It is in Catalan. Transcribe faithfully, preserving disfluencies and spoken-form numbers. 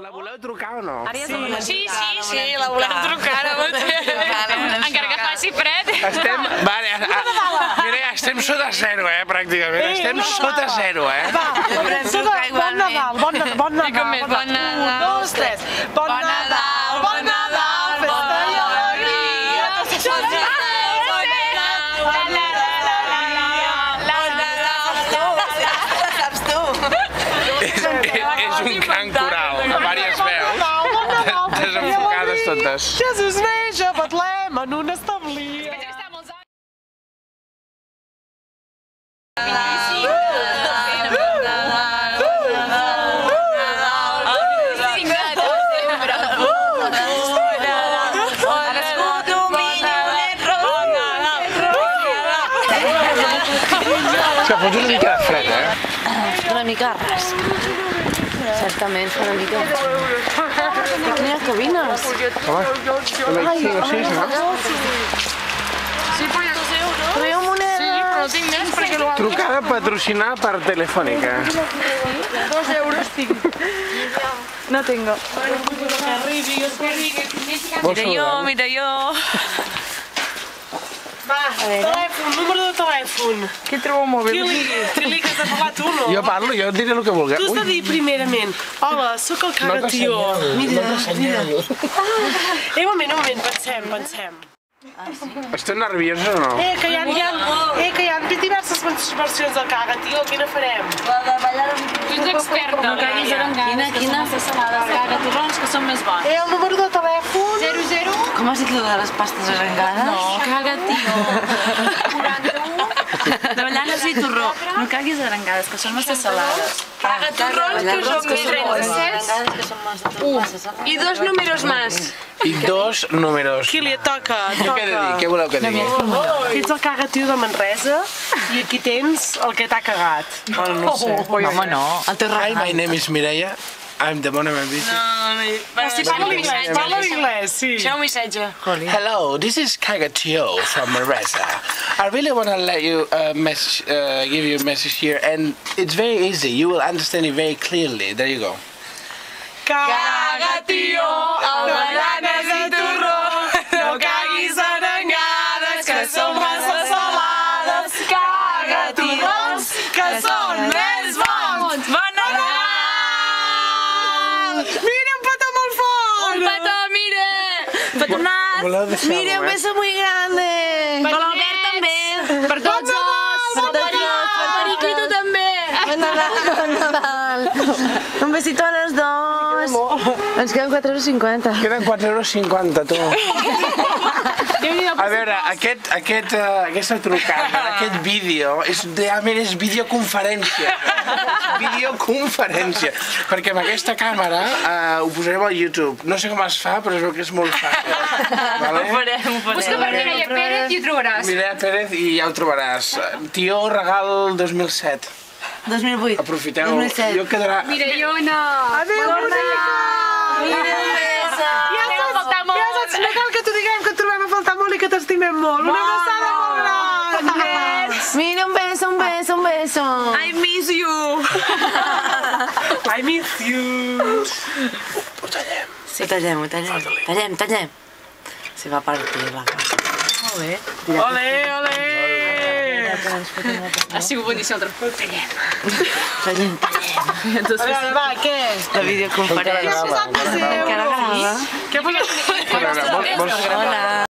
La voleu trucar o no? Sí, sí, sí, la volem trucar. Encara que faci fred. Estem... Vale, Mireia, estem sota zero, eh, pràcticament. Estem sota zero, eh? Va, bon Nadal, bon Nadal, bon Nadal. Com és bon Nadal? Un, dos, tres. Bon Nadal, bon Nadal, festa i alegria. Saps tu? És un cant coral, a diverses veus, desenfocades totes. Jesús neix a Betlem en un establí. Que fots una mica de fred, eh? Una mica de ras. Certament, fa una mica. I quines cabines? Home, només cinc o sis, no? Sí, però ja dos euros. Però hi ha monedes. Sí, però no tinc més perquè no... Trucada patrocinada per Telefònica. Dos euros tinc. No tengo. Mira jo, mira jo. Va, telèfon, número de telèfon. Qui trobo mòbil? Aquil.li, Aquil.li, que has de parlar tu, no? Jo parlo, jo et diré el que vulgui. Tu has de dir primerament, hola, sóc el cagatió. Mira, mira. Eh, un moment, un moment, pensem, pensem. Esteu nerviosos o no? Eh, que hi ha, hi ha, eh, que hi ha diverses versions del cagatió, quina farem? La de ballar amb... Tu ets experta. No caguis arengades. Quina, quina? Les cagatorrons que són més bons. Eh, el número de telèfon? zero zero. Com has dit lo de les pastes arengades? No, caga, tio. De ballanes i torró. No caguis arengades, que són massa salades. Caga torrons que són trenta-set. I dos números més. I dos números. Aquil.li, et toca, et Què he de dir? Què voleu que digui? Ets el cagatió de Manresa i aquí tens el que t'ha cagat. Bueno, no sé. Home, no. El teu Hi, my name is Mireia. I'm the one of my business. Sí, Parla anglès, parla anglès, sí. Deixeu un missatge. Hello, this is Kagatio from Manresa. I really want to let you uh, message, uh, give you a message here, and it's very easy. You will understand it very clearly. There you go. Cagatió, el ballanes i torró, no caguis arengades, que són massa salades. Cagatirons, que són més bons. Bon Nadal! Mira, un petó molt fort! Un petó, mire! Petonat! Voleu deixar-ho, Mire, un eh? beso muy grande! Per l'Albert també! Per tots dos! Per tots dos! Per Periquito també! Bon Nadal! Bon Nadal! Un besito a los dos! Ens queden quatre euros cinquanta. Queden quatre euros cinquanta, tu. A veure, aquest, aquest, uh, aquesta trucada, aquest vídeo, és, realment és videoconferència. Videoconferència. Perquè amb aquesta càmera uh, ho posarem al YouTube. No sé com es fa, però es veu que és molt fàcil. Vale? Ho farem, ho farem. Busca per Mireia Pérez i ho trobaràs. Mireia Pérez i ja ho trobaràs. Tio, regal dos mil set. dos mil vuit. Aprofiteu. dos mil set. Jo quedarà... Mirellona! Adéu, bonica! Mira, un beso! Ja saps, ja saps, no cal que t'ho diguem, que et trobem a faltar molt i que t'estimem molt. Una abraçada molt gran! Mira, un beso, un beso, un beso! I miss you! I miss you! Ho tallem. Sí, tallem, ho tallem. Tallem, tallem. Se va partir la casa. Molt bé. Ole, ole! Ha sigut boníssim el transport. Tallem, tallem. A veure, va, què? La videoconferència. Encara grava, encara grava. Encara grava. Què ha posat? A veure, vols- vols- Hola.